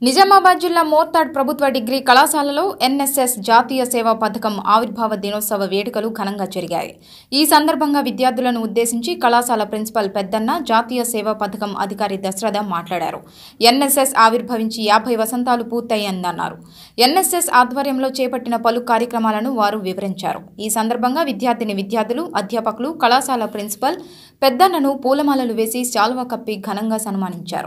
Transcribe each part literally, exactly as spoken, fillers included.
నిజామాబాద్ జిల్లా మోర్తాడ్ ప్రభుత్వ డిగ్రీ కళాశాలలో ఎన్ఎస్ఎస్ జాతీయ సేవా పథకం ఆవిర్భావ దినోత్సవ వేడుకలు ఘనంగా జరిగాయి. ఈ సందర్భంగా విద్యార్థులను ఉద్దేశించి కళాశాల ప్రిన్సిపల్ పెద్దన్న, జాతీయ సేవా పథకం అధికారి దశరథ మాట్లాడారు. ఎన్ఎస్ఎస్ ఆవిర్భవించి యాభై వసంతాలు పూర్తయ్యిందన్నారు. ఎన్ఎస్ఎస్ ఆధ్వర్యంలో చేపట్టిన పలు కార్యక్రమాలను వారు వివరించారు. ఈ సందర్భంగా విద్యార్థిని విద్యార్థులు, అధ్యాపకులు కళాశాల ప్రిన్సిపల్ పెద్దన్నను పూలమాలలు వేసి శాల్వా కప్పి ఘనంగా సన్మానించారు.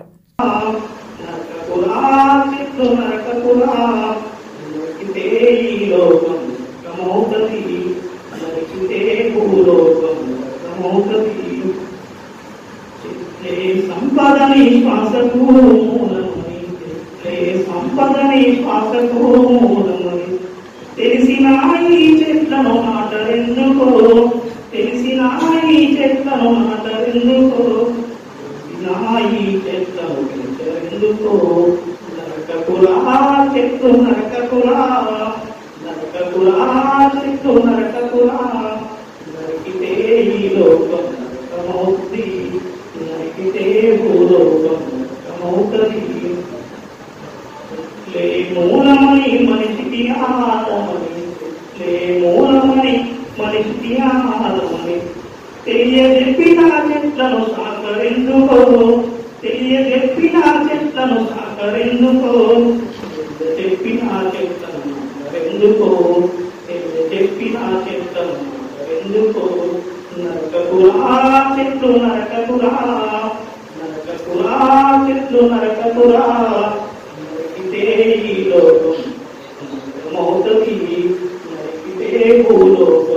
సంపదని శ్వాసకు మూలమని సంపదని శ్వాసకు మూలమని తెలిసిన ఈ చెట్లను నాటరెందుకో తెలిసిన ఈ చెట్లను నాటరెందుకో ఈ చెట్లను పెంచరెందుకో నరకకులా చెట్టు నరకకులా నరకకులా చెట్టు నరకకులా నరికితే ఈ లోకం నరకమౌద్ది నరికితే భూలోకం నరకమౌతది లే మూలమని మనిషికి ఆదమని లే మూలమని మనిషికి ఆదమని తెలియజెప్పిన చెట్లను సాకరెందుకో తెలియజెప్పిన చెట్లను సాకరెందుకో చెప్పిన చెట్లను నాకరెందుకో తెలియజెప్పిన చెట్లను నాకరెందుకో నరకకులా చెట్లు నరకకులా నరకకులా చెట్లు నరకకులా నరికితే ఈ లోకం నరకమౌతది నరికితే భూలోకం